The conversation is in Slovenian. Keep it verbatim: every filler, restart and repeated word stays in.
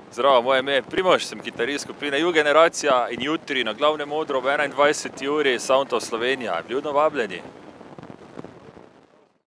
Zdravo, moje ime je Primož, sem kitarist skupine U-generacija in jutri na glavnem odru ob enaindvajseti uri Sound of Slovenija. Vljudno vabljeni.